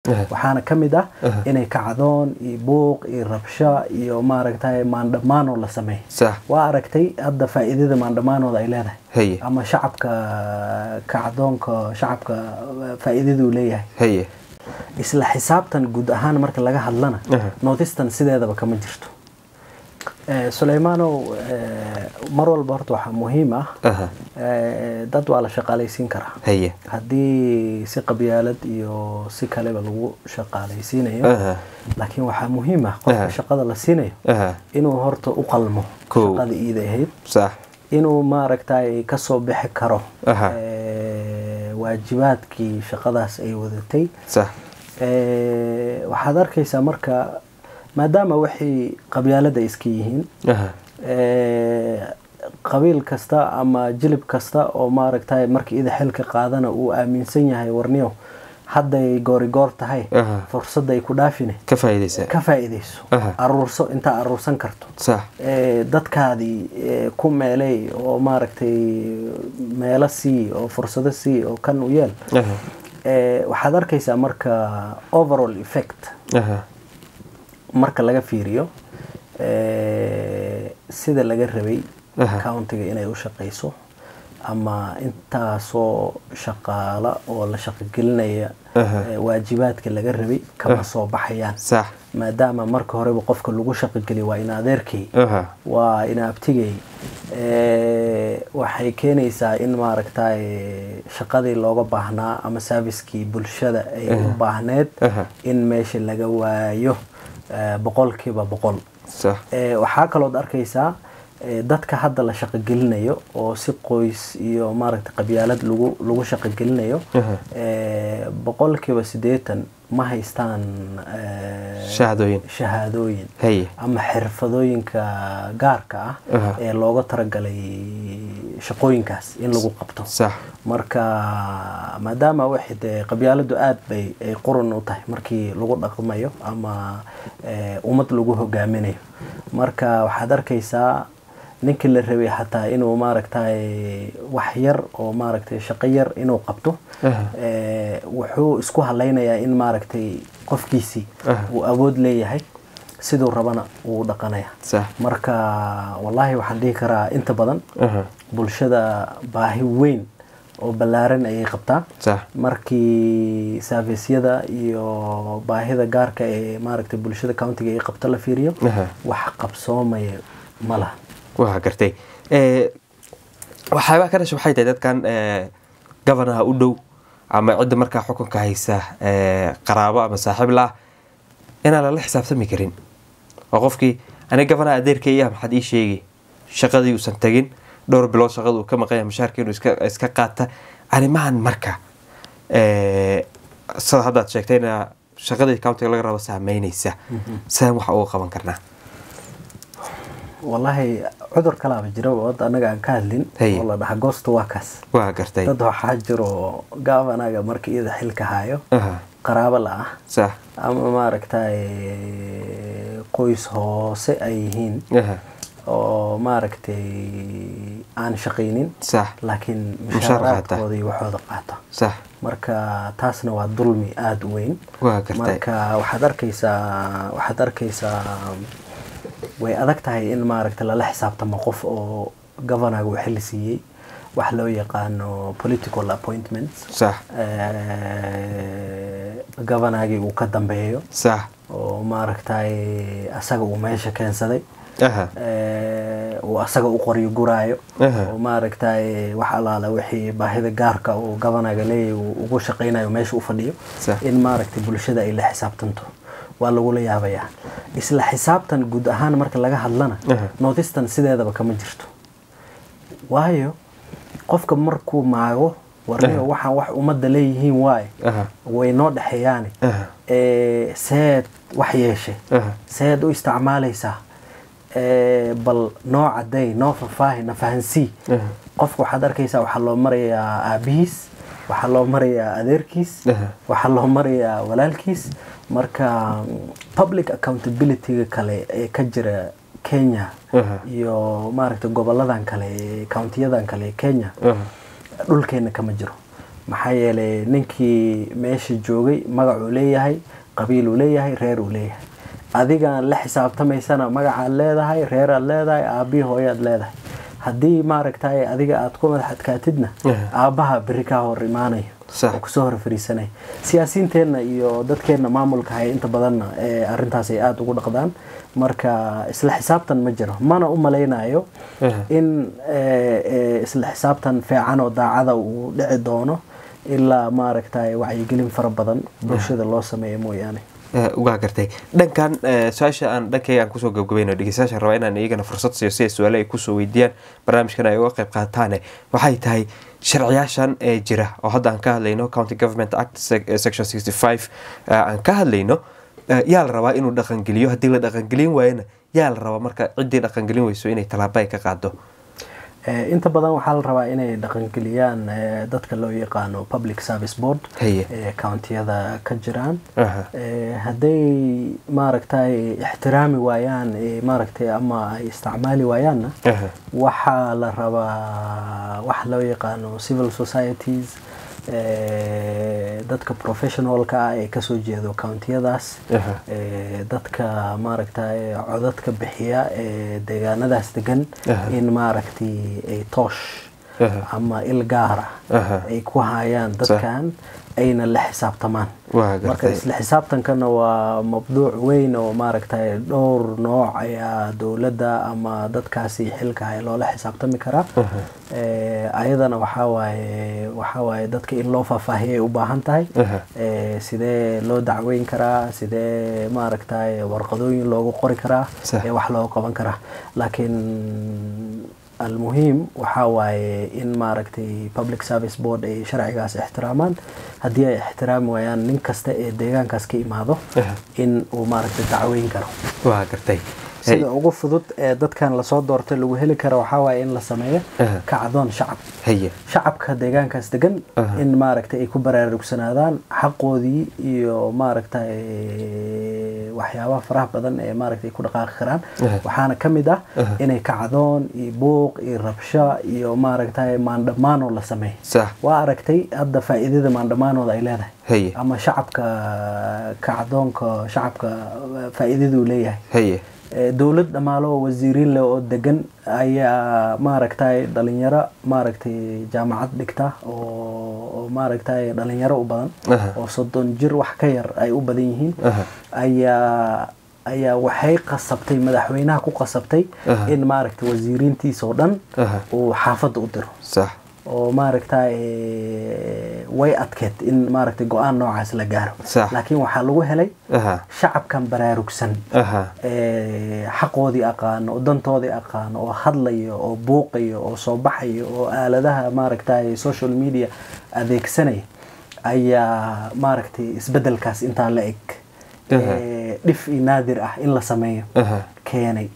waxaana kamid ah inay kacdoon iyo buuq iyo rabsho iyo maaragtay maandamaano la sameeyo waa aragtay hadda faa'iidada maandamaanooda ay leedahay ama shacabka kacdoonka shacabka faa'iidadu leeyahay isla xisaabtan guud ahaan marka laga hadlana noodistan sideedaba kama jirto Suleymano mar walba horta waxa muhiim ah dad waa la shaqaalaysiin karaa hadii si qabyaalad iyo si kale lagu shaqaalaysiinayo laakiin waxa muhiim ah qofka shaqada la siinayo inuu horta u qalmo shaqada iidaheed sax inuu maaragtay ka soo bixi karo waajibaadkii shaqadaas ay wadatay sax waxaad arkaysaa marka maadaama wixii qabyaalada iska yihiin qabiil kasta ama jilib kasta oo maaragtay markii ida xilka qaadana uu aaminsan yahay warniyo hadday goor tahay fursad ay ku dhaafine ka faa'iideyso aruurso inta aruursan karto sax dadkaadii ku meelay oo maaragtay meelo oo fursado oo kan u yeel waxaad arkaysaa marka overall effect marka laga fiiriyo sida laga rabay countiga inay u shaqeyso ama inta soo shaqaala oo la shaqo gelinaya waajibaadka laga rabay kama soo baxayaan sax maadaama marka hore qofka lagu shaqo geli waa in adeerkii waa in abtigay waxay keenaysaa in maaragtay shaqadii looga baahnaa ama service-kii bulshada ay u baahneed in meesha laga waayo boqolkiiba boqol sax waxa kale oo arkaysaa dadka hadda la shaqo gelinayo oo si qoys iyo maaragtay qabyaalad lagu shaqo gelinayo boqolkiiba 80 ma haystaan shahaadooyin ama xirfadooyinka gaarka ah ee looga talagalay shaqooyinkaas in lagu qabto sax marka maadaama wixii qabyaaladu aad bay qurun u tahay markii lagu dhaqmayo ama ummad lagu hogaaminayo marka waxaad arkaysaa ninka la rabay hataa inuu maaragtay wax yar oo maaragtay shaqo yar inuu qabto wuxuu isku halaynayaa in maaragtay qofkiisi uu awood leeyahay sidoo rabana uu dhaqanaya marka wallahi waxaan dhihi karaa inta badan bulshada baahi weyn oo balaaran ay qabtaa markii service-yada iyo baahida gaarka ee maaragtay bulshada countiga ay qabto la fiiriyo wax qabsoomaya malaha waxa gartay waxa ka dhashay waxay tahay dadkan governor u dhow ama cid marka xukunka haysa qaraabo ama saaxiib la inaan la xisaabtami karin oo qofkii aniga governor adeerkay maxad ii sheegay shaqadii uusan tagin dhowr bilood shaqadu ka maqay mushaarkii inuu iska qaata arimahan marka sida hadda sheegtayna shaqadii county laga rabo saameynaysa saan waxa uu qaban karnaa والله عذر كلام جرا وضع أنا قاعد كهلين والله ده حجوست واكس واقرتي ده حاجر وقاف أنا مركي إذا حلك هايو قرابة لا صح أما ما ركتاي قويس هو سأيهين وما ركتي عن شقينين صح لكن مشارات وذي وحوض قاطع صح مركا تاسنا والظلمي آد وين واقرتي مركا وحضر كيسا way adag tahay in maaragtay la xisaabtamo qof oo governor uu xil siiyay wax loo yaqaan political appointments صح governor uu ka dambeeyo صح oo maaragtay asaga uu meesha keensaday oo asaga uu qoriyo guraayo oo maaragtay wax alaala wixii baahida gaarka oo governor leeyahay uu ugu shaqeynayo meesha u fadhiyo in maaragtay bulshada ay la xisaabtanto waa lagu la yaabayaa isla xisaabtan guud ahaan marka laga hadlana noodistan sideedaba kama jirto waayo qofka markuu maago warniyo waxaan wax umada leeyihiin way noo dhaxeeyaan seed wax yeeshay seed u isticmaalaysaa bal nooca day noo fahansi qofku waxaad arkaysaa waxa loo marayaa aabihiis waxa loo marayaa adeerkiis waxa loo marayaa walaalkiis marka public accountability kale ee ka jira Kenya iyo maaragtay goboladan kale county-yadan kale Kenya dhulkeena kama jiro maxaa yeelay ninkii meesha joogay magac uu leeyahay qabiil uu leeyahay reer uu leeyahay adiga la xisaabtamaysana magac aad leedahay reer aad leedahay aabi hooyo aad leedahay haddii maaragtay adiga aad ku madax adkaatidna aabaha bari ka hor imaanayo oo kusoo hor fariisanay siyaasiyiinteena iyo dadkeena maamulka hay inta badan arintaas ay aad ugu dhaqdaan marka isla xisaabtan ma jiro mana u maleynayo in isla xisaabtan fiican oo daacada uu dhici doono ilaa maaragtay wacyigelin fara badan bulshada loo sameeyo mooyaane uga gartay dhankan su'aasha aan dhankay aan kusoo gabagabayno dhigaysaasha raba inaan iyagana fursad siiyo si su'aalo ay kusoo weydiiyaan barnaamijkan ay uga qayb qaataan waxay tahay sharciyaashan jira oo hadda aan ka hadlayno County Government Act section 65 aan ka hadlayno yaa la rabaa inuu dhaqan geliyo haddii la dhaqan gelin waayna yaa la rabaa marka ciddii dhaqan gelin wayso inay talaabo ay ka qaado inta badan waxaa la rabaa inay dhaqan geliyaan dadka loo yaqaano public service board countiyada ka jiraan hadday maaragtay ixtiraami waayaan maaragtay ama ay isticmaali waayaanna waxaa la rabaa wax loo yaqaano civil societies dadka professionalka ee ka soo jeedo countiyadaas dadka maaragtay codadka bixiya ee deegaanadaas degan in maaragtay ay toosh ama il gaar ah ay ku hayaan dadkan ayna la xisaabtamaan marka isla xisaabtankana waa mawduuc weyn oo maaragtay dhowr nooc ayaa dawladda ama dadkaasi xilka ay loola xisaabtami karaa ayadana waxa waaye dadka in loo faahfaahiyo u baahan tahay sidee loo dacweyn karaa sidee maaragtay warqadooyin loogu qori karaa wax loo qaban karaa laakiin المهم وحاوي إن ماركتي public service board أي شرعي قاس احترامان هدي احترام ويان ننكست ديجان كاسكي ماذا إن وماركتي تعوين كرو وهكذا sida ugu fudud ee dadkan la soo doortay lagu heli karo waxa waay in la sameeyo kacdoon shacabka deegaankaas degan in maaragtay ay ku baraarugsanaadaan xaqoodii iyo maaragtay waxyaabaha faraha badan ee maaragtay ku dhaqaaqi karaan waxaana kamid ah inay kacdoon iyo buuq iyo rabsho iyo maaragtay maandhamaan oo la sameeyo waa aragtay hadda faa'iidada maandhamaanooda ay leedahay ama shacabka kacdoonka shacabka faa'iidadu leeyahay dawlad dhamaalo wasiiriin leh oo degan ayaa maaragtay dhalinyaro maaragtay jaamacad dhigta oo maaragtay dhalinyaro u badan oo 30 jir wax ka yar ay u badan yihiin ayaa waxay qasabtay madaxweynaha ku qasabtay in maaragtay wasiiriintiisa oo dhan uu xaafadda u diro oo maaragtay way adkeed in maaragtay go'aan noocaas la gaaro laakiin waxa lagu helay shacabkan baraarugsan xaqoodii aqaan oo dantoodii aqaan oo hadlayo oo buuqayo oo soo baxayo oo aaladaha maaragtay social media adeegsanay ayaa maaragtay isbedelkaas inta la eg dhif naadir ah in la sameeyo keenay